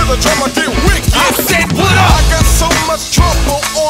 the drummer get wicked. I said what up? I got so much trouble